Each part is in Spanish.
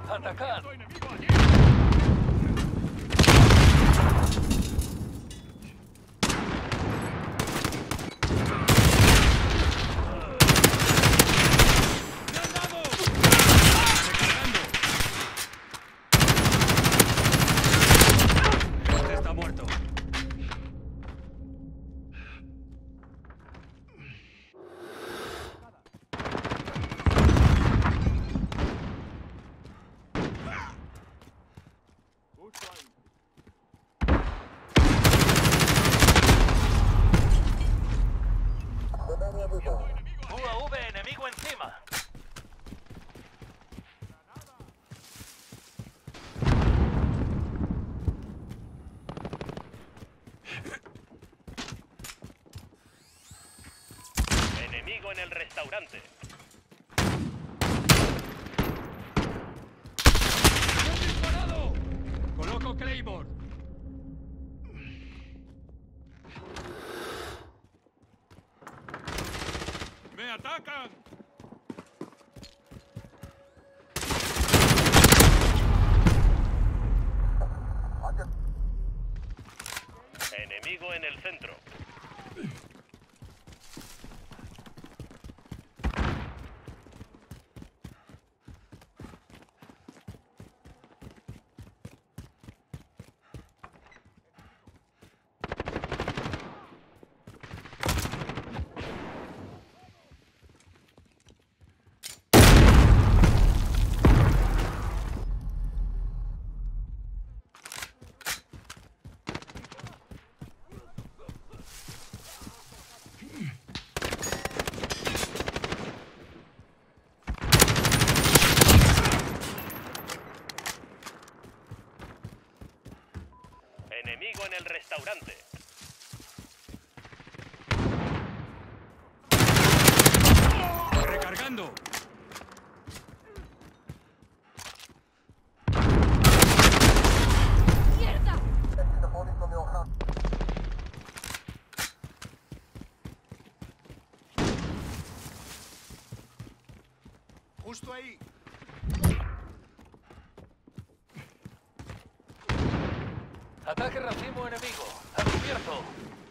¡Atacad! UAV enemigo encima. Enemigo en el restaurante. ¡Me han disparado! Coloco Claymore. ¡Me atacan! Enemigo en el centro. Enemigo en el restaurante. ¡Recargando! ¡Mierda! ¡Justo ahí! ¡Ataque racimo enemigo! ¡A cubierto!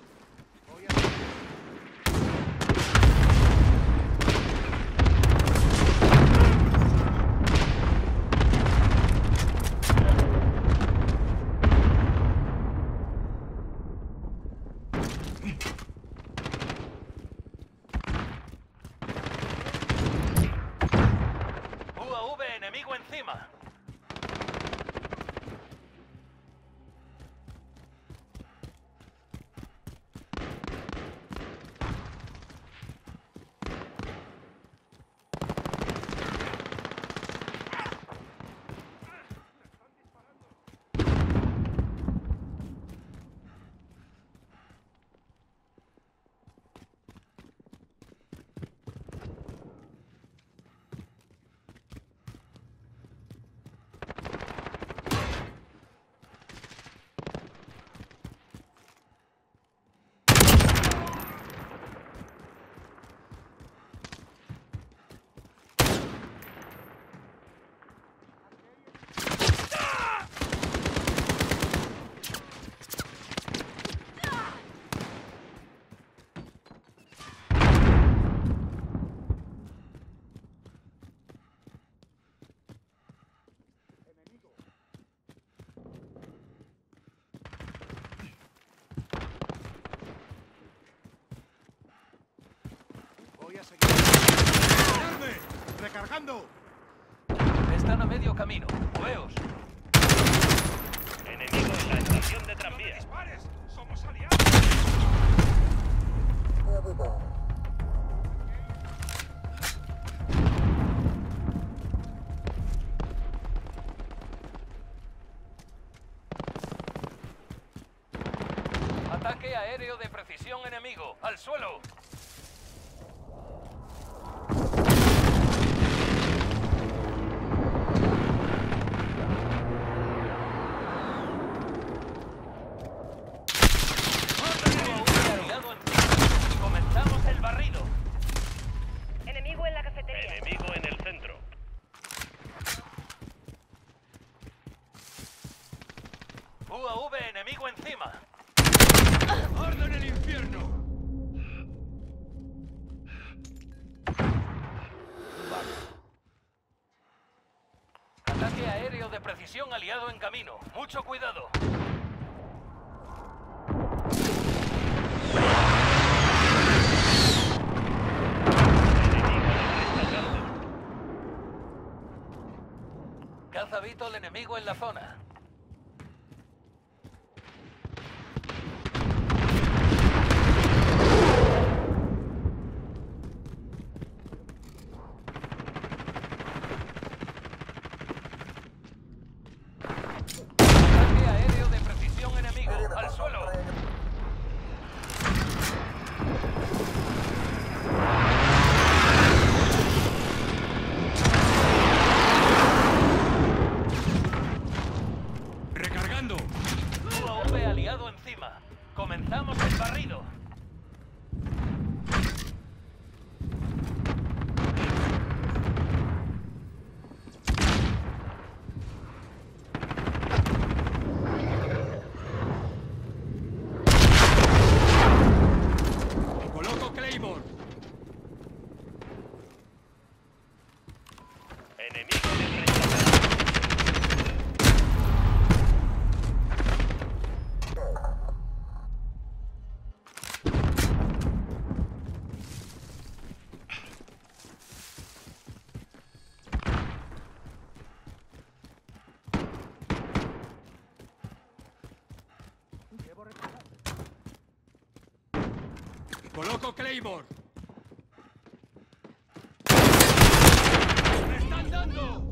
UAV enemigo encima. Voy a seguir. ¡Recargando! Están a medio camino. ¡Moveos! Enemigo en la estación de tranvía. ¡Dispares! ¡Somos aliados! Ataque aéreo de precisión enemigo. ¡Al suelo! UAV aliado encima. Y comenzamos el barrido. Enemigo en la cafetería. Enemigo en el centro. UAV enemigo encima. ¡Arde en el infierno! Ataque aéreo de precisión aliado en camino. Mucho cuidado. Caza Beetle enemigo en la zona. Ataque aéreo de precisión enemigo. Al suelo. ¡Recargando! UAV aliado encima. Comenzamos el barrido. ¡Coloco Claymore! Enemigo en el restaurante. ¡Coloco Claymore! ¡Me están dando!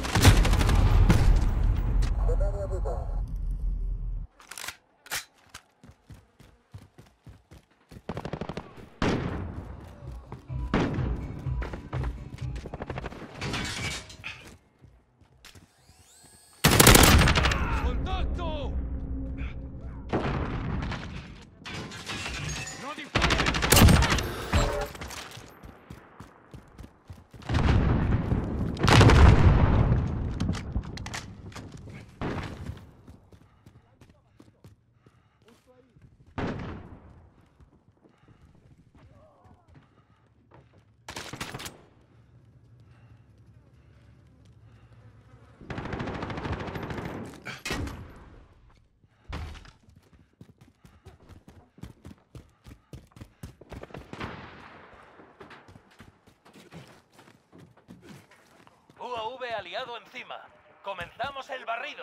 ¡Contacto! ¡No disparen! UAV aliado encima. Comenzamos el barrido.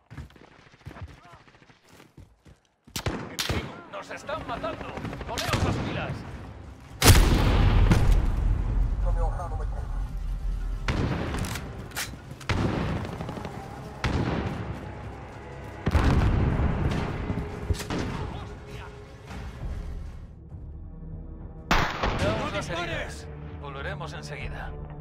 ¡Nos están matando! ¡Poneos las pilas! Damos las heridas. Volveremos enseguida.